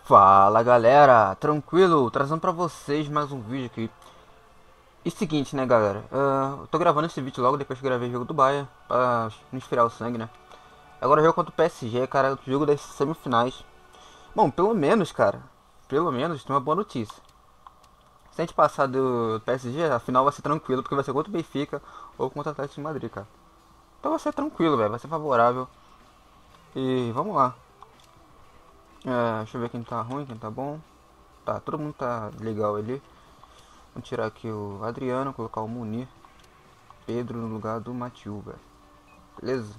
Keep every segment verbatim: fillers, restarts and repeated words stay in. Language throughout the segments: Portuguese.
Fala galera, tranquilo? Trazendo pra vocês mais um vídeo aqui. E seguinte, né galera, ah, eu tô gravando esse vídeo logo depois que gravei o jogo do Bayern, pra não esfriar o sangue, né? Agora o jogo contra o P S G, cara, o jogo das semifinais. Bom, pelo menos, cara, pelo menos tem uma boa notícia. Se a gente passar do P S G, a final vai ser tranquilo, porque vai ser contra o Benfica ou contra o Atlético de Madrid, cara. Então vai ser tranquilo, velho, vai ser favorável. E vamos lá. É, deixa eu ver quem tá ruim, quem tá bom. Tá, todo mundo tá legal ali. Vamos tirar aqui o Adriano, colocar o Munir. Pedro no lugar do Matiu, velho. Beleza?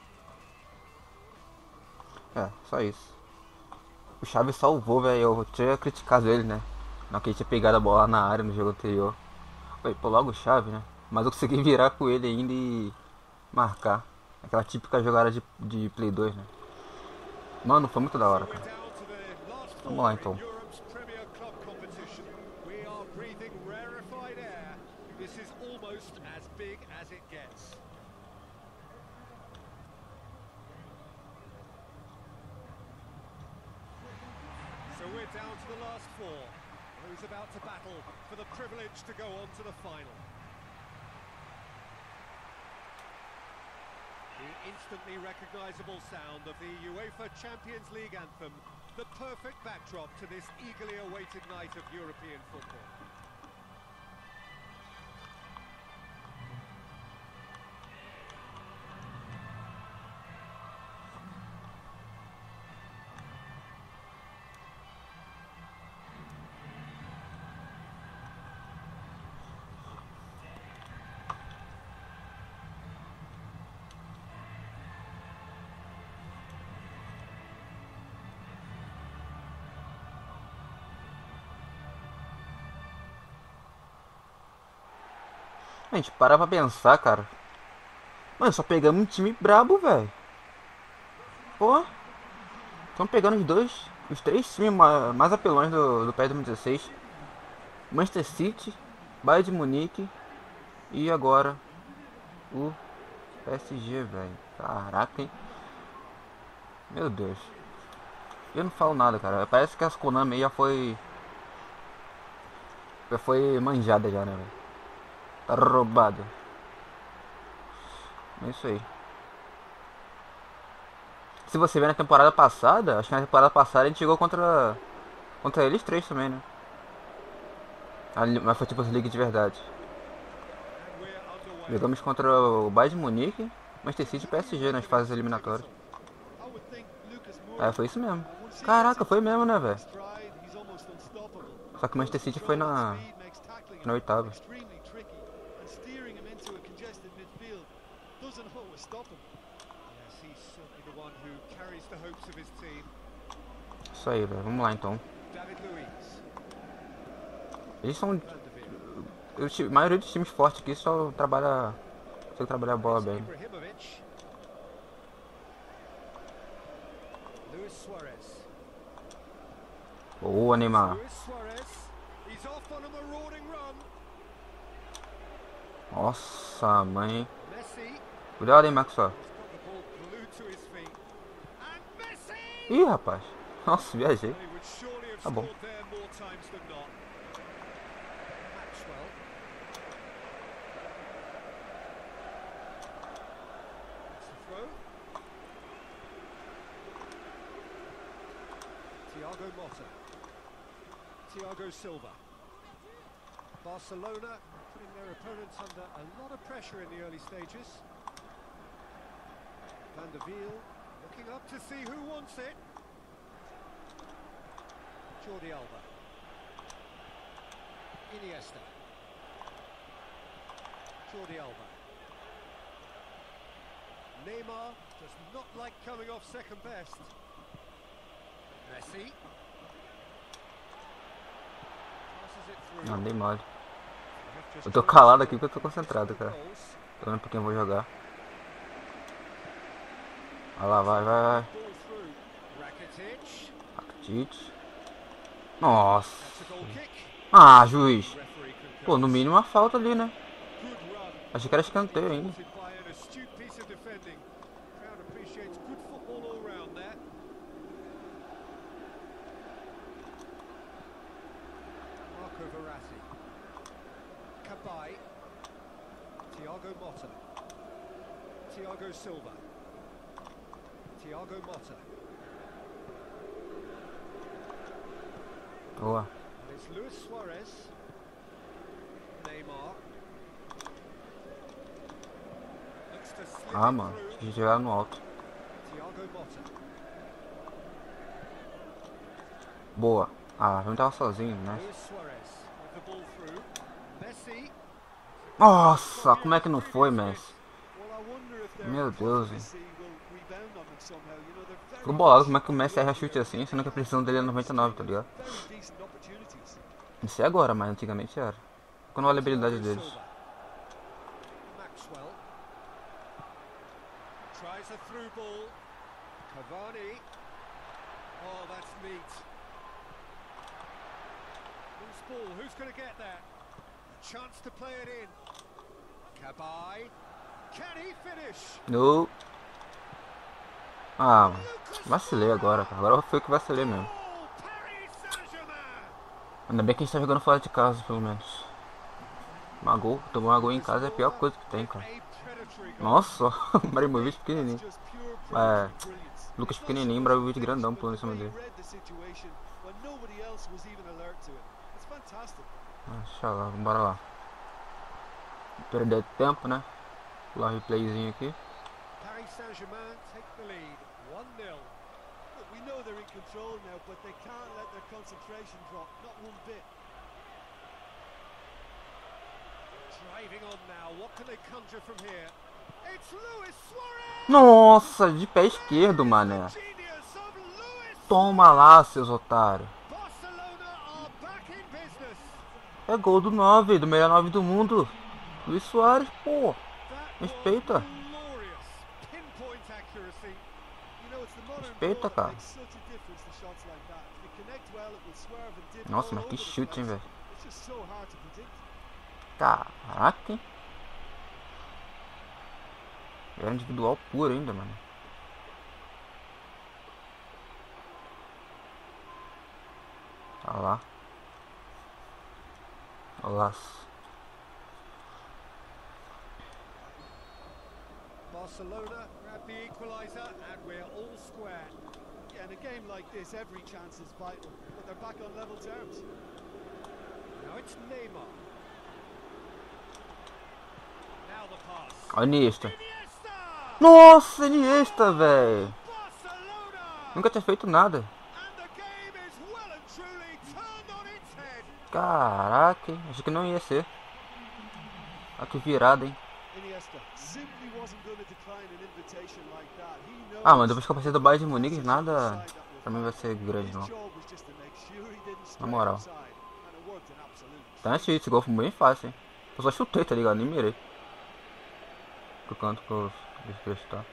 É, só isso. O Chaves salvou, velho. Eu tinha criticado ele, né? Não que ele tinha pegado a bola na área no jogo anterior. Foi, pô, logo o Chaves, né? Mas eu consegui virar com ele ainda e marcar. Aquela típica jogada de, de Play dois, né? Mano, foi muito da hora, cara. Vamos lá então. This is almost as big as it gets. So we're down to the last four. Who's about to battle for the privilege to go on to the final? The instantly recognizable sound of the UEFA Champions League anthem, the perfect backdrop to this eagerly awaited night of European football. A gente para pra pensar, cara. Mano, só pegamos um time brabo, velho. Pô, estamos pegando os dois, os três times mais apelões do, do P E S dois mil e dezesseis. Manchester City, Bayern de Munique e agora o P S G, velho. Caraca, hein? Meu Deus. Eu não falo nada, cara. Parece que as Konami aí já foi... Já foi manjada já, né, velho? Tá roubada. É isso aí. Se você ver na temporada passada, acho que na temporada passada a gente chegou contra contra eles três também, né? Mas foi tipo as League de verdade. Jogamos contra o Bayern de Munique, Manchester City e P S G nas fases eliminatórias. É, foi isso mesmo. Caraca, foi mesmo, né, velho? Só que o Manchester City foi na na oitava. Isso aí, velho. Vamos lá então. Eles são... A maioria dos times fortes aqui só trabalha... Só trabalha a bola bem. Boa, Neymar. Nossa, mãe. Cuidado, hein, Max. Ih, rapaz. Nossa, viajei. Tá bom. Thiago Motta. Thiago Silva. Barcelona putting their opponents under a lot of pressure in the early stages. Van der Wiel looking up to see who wants it. Jordi Alba. Iniesta. Jordi Alba. Neymar does not like coming off second best. Messi. Passes it through. Não, dei mole. Eu tô calado aqui porque eu tô concentrado, cara. Tô vendo pra quem eu vou jogar. Vai lá, vai, vai, vai. Rakitic. Nossa. Ah, juiz. Pô, no mínimo uma falta ali, né? Achei que era escanteio ainda. Marco Verratti. Cabai. Thiago Motta. Thiago Silva. Thiago Motta. Boa. And it's Luis Suarez. Neymar. Looks to slip Ah, it mano. through. Tinha que jogar no alto. Thiago Motta. Boa. Ah, a gente tava sozinho, né? Luis Suarez with the ball through. Messi. Nossa, como é que não foi, Messi? Meu Deus, velho. Fico bolado como é que o Messi erra chute assim, sendo que a precisão dele é noventa e nove, tá ligado? Não sei agora, mas antigamente era. Quando olha a habilidade deles. Maxwell. Tries a through ball. Cavani. Oh, that's neat. Loose ball. Who's going to get that? A chance to play it in. Cabai. Can he finish? No. Ah, mano. Vacilei agora, cara. Agora foi que vacilei mesmo. Oh, Paris Saint-Germain. Ainda bem que a gente tá jogando fora de casa, pelo menos. Uma gol, tomar uma gol em casa é a pior coisa que tem, cara. Nossa, o Ibrahimovic pequenininho. É, Lucas pequenininho, Ibrahimovic grandão pulando em cima dele. Ah, deixa lá, vambora lá. Perder tempo, né? Lá o replayzinho aqui. Paris Saint-Germain take the lead, one nil. Look, we know they're in control now, but they can't let their concentration drop, not one bit. Driving on now, what can they conjure from here? It's Luis Suarez! Nossa, de pé esquerdo, mané. Genius of Luis! Toma lá, seus otários. Barcelona are back in business. É gol do nove, do melhor nove do mundo. Luis Suarez, pô. That Respeita. was glorious. Pinpoint accuracy. You know, it's the modern Respeita, goal that cara. makes such a difference to shots like that. If you connect well, it will swerve and dip Nossa, all mas que over the chute, hein, place. velho. It's just so hard to predict. Caraca, hein? É individual puro ainda, mano. Olha lá. Olha lá. Barcelona grab the equaliser and we're all square. Yeah, in a game like this, every chance is vital, but they're back on level terms. Now it's Neymar. Now the pass. Olha o Iniesta. Iniesta! Nossa, Iniesta, velho. Barcelona! Nunca tinha feito nada. And the game is well and truly turned on its head. Caraca, hein? Achei que não ia ser. Olha que virada, hein? Iniesta simply wasn't going to decline an invitation like that. He knows Ah, mas depois que eu passei do Bayern de Munique, nada pra mim vai ser grande, não. his job was just to make sure he didn't stray Na moral. outside, and it worked an absolute Tá achei esse gol foi bem fácil, hein? Eu só chutei, tá ligado? Nem mirei. Pro canto que eu queria chutar.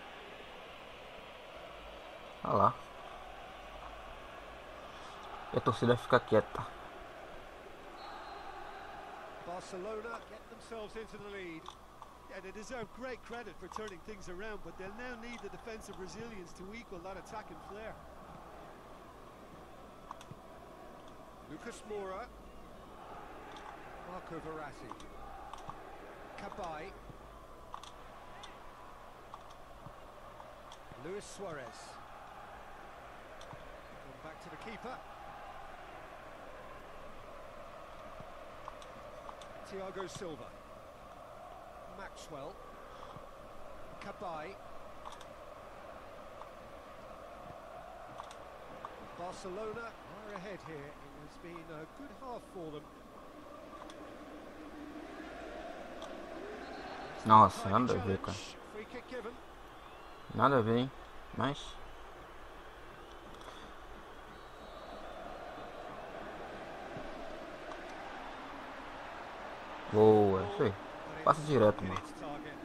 Olha lá. E a torcida fica quieta. Barcelona get themselves into the lead. Yeah, they deserve great credit for turning things around, but they'll now need the defensive resilience to equal that attacking flair. Lucas Moura. Marco Verratti. Cabai. Luis Suarez. Going back to the keeper. Thiago Silva. Maxwell. Cabai. Barcelona are ahead here. It has been a good half for them. Nossa, nada a ver, cara. Free kick given. Nada a ver, hein? Mas... Boa, isso aí. Passa direto, mano. Its target.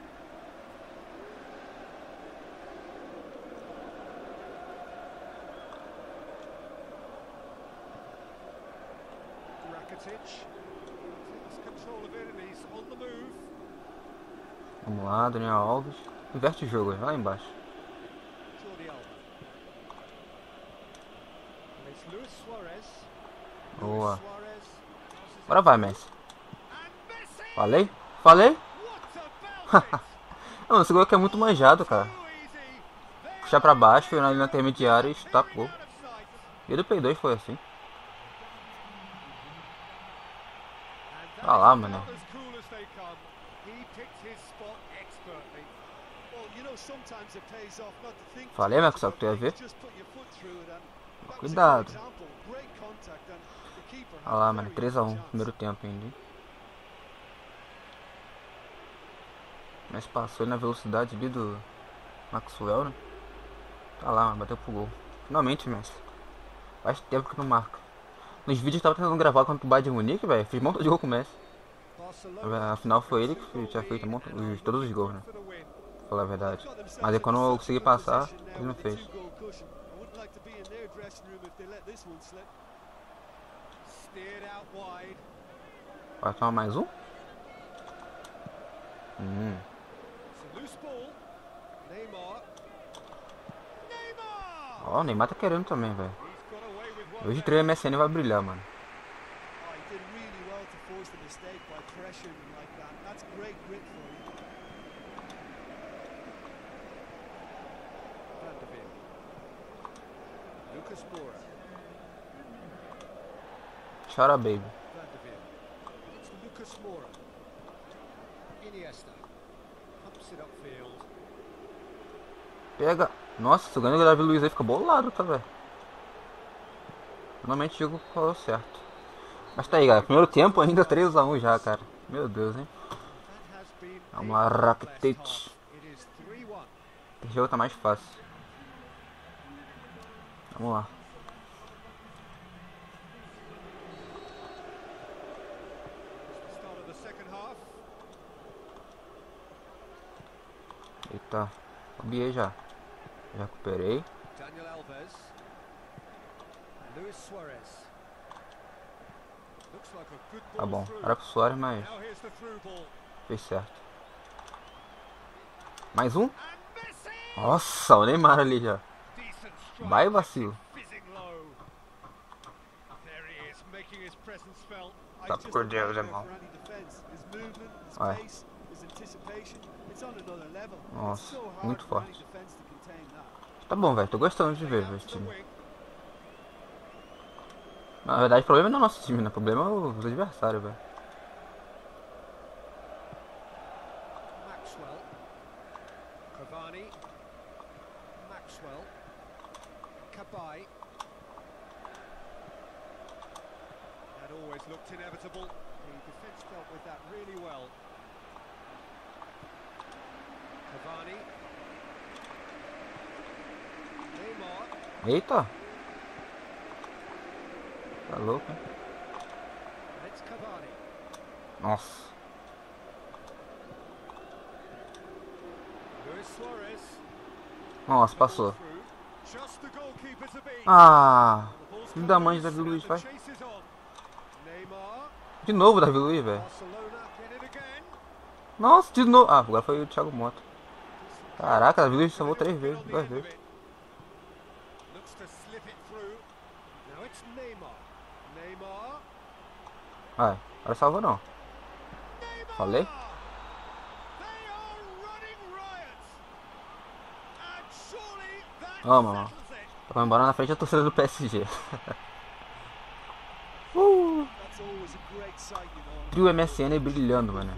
Rakitic takes control of it and he's on the move. Vamos lá, Daniel Alves. Inverte o jogo, vai lá embaixo. Jordi Alba. And it's Luis Suarez. Boa. Luis Suarez. Agora vai, Messi. Falei? Falei? Não, esse gol aqui é muito manjado, cara. Puxar pra baixo, ir na linha intermediária e chutar pro gol. E do Play dois foi assim. Ah lá, mano. Falei, Max, só que tu ia ver. Cuidado. Olha lá, mano. três a um. Primeiro tempo ainda. Hein? Mas passou na velocidade ali do Maxwell, né? Tá lá, mano. Bateu pro gol. Finalmente, Messi. Faz tempo que não marca. Nos vídeos eu tava tentando gravar contra o Bayern de Munique, velho. Fiz um monte de gol com o Messi. Afinal foi ele que tinha feito um monte, os, todos os gols, né? Pra falar a verdade. Mas aí quando eu consegui passar, ele não fez. Vai tomar mais um? Hum. Ó, o Neymar tá querendo também, velho. Hoje o trio M S N vai brilhar, mano. Lucas Moura. Chora, baby. It's Lucas Moura. Iniesta. Pumps it upfield. Pega. Nossa, se eu ganho o Davi Luiz aí fica bolado, tá, velho? Finalmente o jogo falou certo. Mas tá aí, galera. Primeiro tempo ainda três a um já, cara. Meu Deus, hein? Vamos lá, Rakitic. Esse jogo tá mais fácil. Vamos lá. Eita, subi já. Já recuperei. Daniel Alves. Luis Suarez. Looks like a good Tá ball bom, through. era pro Suárez, mas Now here's the through ball. fez certo. Mais um? And Messi! Nossa, o Neymar ali já. Decent strike. Vai, vacilo. Fizzing low. There he is, making his presence felt. Tá por Deus, irmão. Vai. Nossa, muito forte. Tá bom, velho. Tô gostando de ver esse time. Na verdade, o problema não é o nosso time, né? O problema é os adversários, velho. Maxwell. Cavani. Maxwell. Cabai. That always looked inevitable. The defence dealt with that really well. Cavani. Neymar. Eita! Tá louco, hein? And it's Cavani. Nossa. Luis Suarez. Nossa, passou. Through. Just the goalkeeper to beat. Ah! The ball's Filho da come mãe de loose Davi Luiz, and vai. the chase is on. Neymar. De novo o Davi Luiz, velho. Barcelona get it again. Nossa, de novo. Ah, agora foi o Thiago Mota. Caraca, o Davi Luiz salvou três vezes, duas vezes. Looks to slip it through. Now it's Neymar. Neymar. Vai, agora salvou não. Neymar! Falei? They are running riot. And surely that Vamos, mano. settles it. Tá comemorando embora na frente da torcida do P S G. uh! Trio M S N brilhando, mano.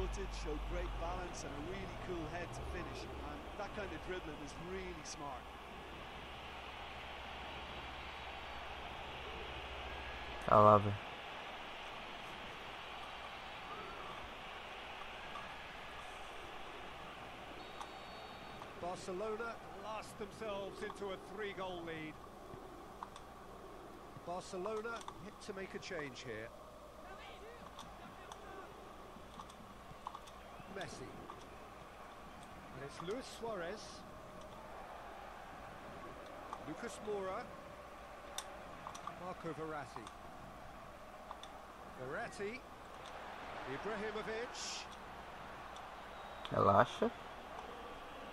Tá lá, velho. Barcelona last themselves into a three-goal lead. Barcelona hit to make a change here. Messi. And it's Luis Suarez. Lucas Moura. Marco Verratti. Verratti. Ibrahimovic. Relaxa.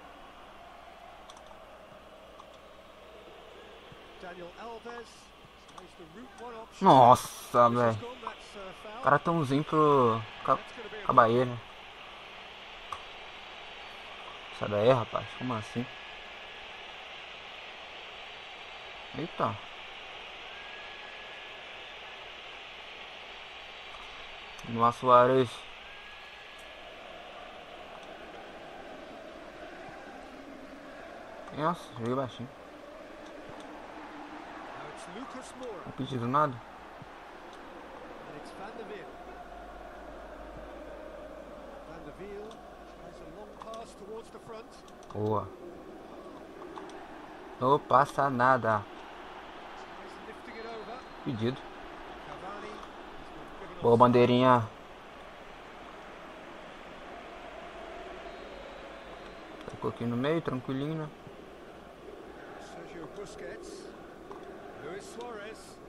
Daniel Alves. Plays the route one option. Nossa, This has velho. gone, that's, uh, foul. O cara tãozinho pro Ca- That's gonna be a Cabaê, né? Sai daí, rapaz. Como assim? Eita. Noah Soares. Nossa, joguei baixinho. Now it's Lucas Moura. Não pedido nada. And it's Van der Veer. Van der Veer tries a long pass towards the front. Boa. Não passa nada. Tries lifting it over. Pedido. Cavani. He's been given Boa, offside. bandeirinha. Ficou aqui no meio, tranquilinho, né? Sergio Busquets. Luis Suarez.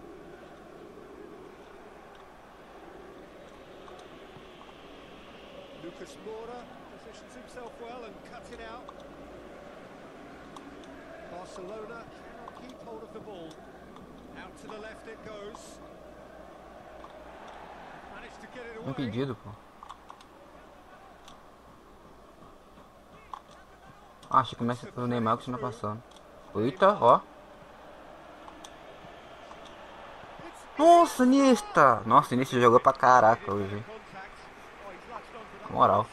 Lucas Moura positions himself well and cuts it out. Barcelona cannot keep hold of the ball. Out to the left it goes. Managed to get it away. Impedido, pô. Ah, achei que começa pelo Neymar que continua passando. Eita, ó. Nossa, Iniesta! Nossa, Iniesta jogou pra caraca hoje, hein? Moral.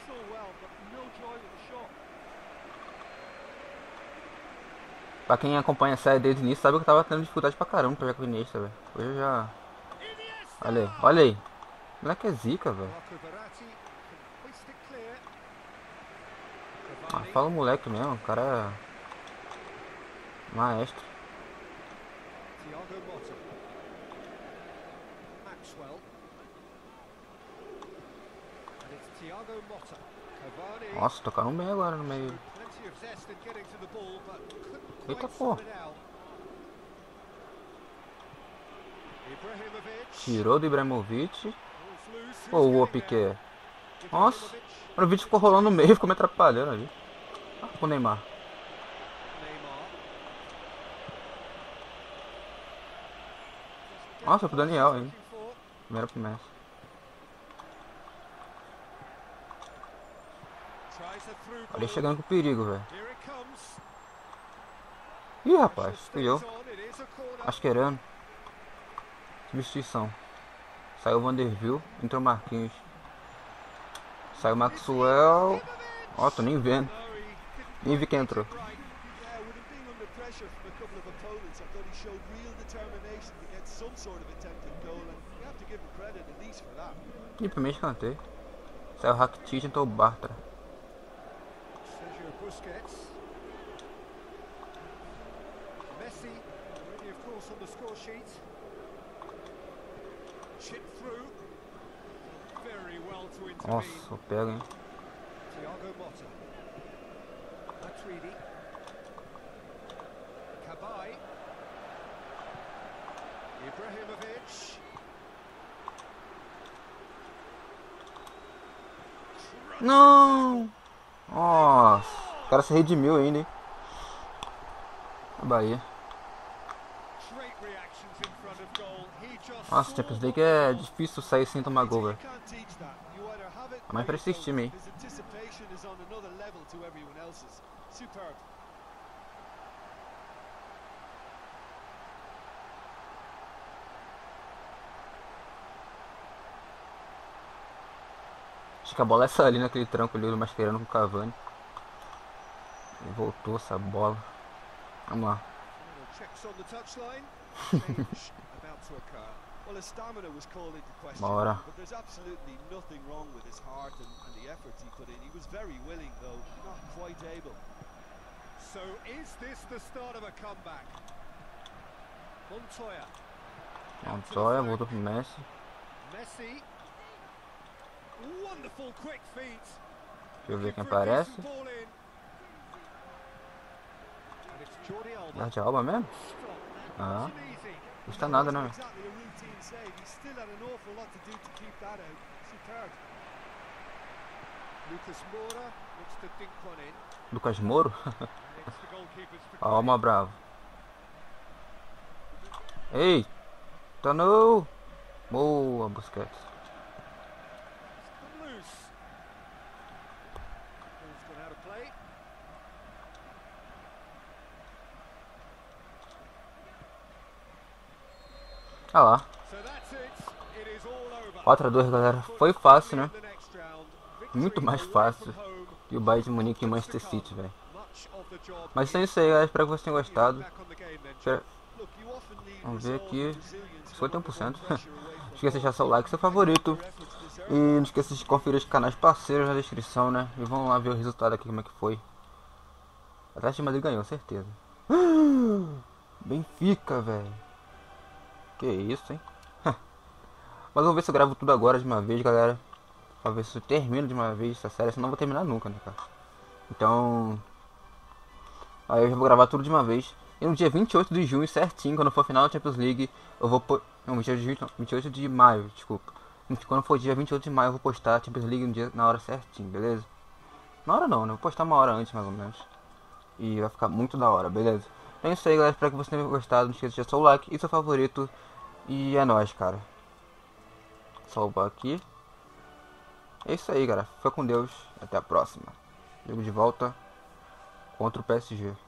Pra quem acompanha a série desde o início, sabe que eu tava tendo dificuldade pra caramba pra jogar com o Iniesta, velho. Hoje eu já... Olha aí, olha aí. O moleque é zica, velho. Ah, fala o moleque mesmo, o cara é... Maestro. Thiago Motta. Maxwell. And it's Thiago Motta. Cavani. Nossa, tocaram bem agora no meio. Plenty of zest in getting to the ball, but couldn't Eita, quite pô. sort it out. Ibrahimovic. Tirou do Ibrahimovic. Ball's loose. Pô, Who's o getting Piqué. there? Nossa. Ibrahimovic. O Ibrahimovic ficou rolando no meio, ficou me atrapalhando ali. Ah, o Neymar. Neymar. Nossa, pro Daniel, hein? Looking for. Primeira promessa. Tries a through Olha ele ball. chegando com perigo, velho. Here it comes. Ih, rapaz, fui eu. Stays on. It is a corner. Mascherano. Substituição. Saiu o Vanderbilt, entrou o Marquinhos. Saiu o Maxwell. Ó, tô nem vendo. No, he didn't Nem vi quem entrou. right. Yeah, with him being under pressure from a couple of opponents, I thought he showed real determination to get some sort of attempted goal, and you have to give him credit at least for that. Ih, pra mim escanteio. Saiu o Rakitic, entrou o Bartra. Sergio Busquets. Messi, already of course on the score sheet. Chip through. Very well to intervene. Nossa, eu pego, hein? Thiago Motta. Matuidi. Cabai. Ibrahimovic. Não! Nossa, o cara se redimiu ainda, hein? A Bahia. Great reactions in front of goal. He just Nossa, saw Champions League what é was difícil sair sem tomar gol, You velho. can't teach that. You either have it Mas or pra you esses don't. times aí. His anticipation is on another level to everyone else's. Superb. Acho que a bola é essa ali naquele tranco ali do Mascherano com o Cavani. Ele voltou essa bola. Vamos lá. Final checks on the touchline. Change about to occur. Well, his stamina was called into question, Bora. but there's absolutely nothing wrong with his heart and, and the efforts he put in. He was very willing, though not quite able. So is this the start of a comeback? Montoya. Montoya voltou pro Messi. Messi. Wonderful quick feet. Deixa eu ver quem Looking for a aparece. decent ball in. And it's Jordi Alba. Jordi Alba mesmo? Stop. Ah. Wasn't easy. Não custa nada, né? Exactly a routine save. He still had an awful lot to do to keep that out. Superb. Lucas Moura looks to dink one in. Lucas Mouro? And it's the goalkeeper's to Alma bravo. Ei! Acertando. Boa, Busquets. Ah lá. quatro a dois, galera. Foi fácil, né? Muito mais fácil que o Bayern de Munique e o Manchester City, velho. Mas é isso aí, galera. Espero que vocês tenham gostado. Espero... Vamos ver aqui. cinquenta e um por cento. Não esqueça de deixar seu like, seu favorito. E não esqueça de conferir os canais parceiros na descrição, né? E vamos lá ver o resultado aqui, como é que foi. O Atlético de Madrid ganhou, certeza. Benfica, velho. Que isso, hein? Mas vamos ver se eu gravo tudo agora de uma vez, galera. Pra ver se eu termino de uma vez essa série. Senão não vou terminar nunca, né, cara? Então... Aí eu já vou gravar tudo de uma vez. E no dia vinte e oito de junho, certinho, quando for final da Champions League, eu vou... Po... Não, vinte e oito de junho, não, vinte e oito de maio, desculpa. Quando for dia vinte e oito de maio, eu vou postar a Champions League no dia, na hora certinho, beleza? Na hora não, né? Vou postar uma hora antes, mais ou menos. E vai ficar muito da hora, beleza? Então é isso aí, galera. Espero que vocês tenham gostado. Não esqueça de deixar seu like e seu favorito. E é nóis, cara. Salvar aqui. É isso aí, galera. Fica com Deus. Até a próxima. Jogo de volta contra o P S G.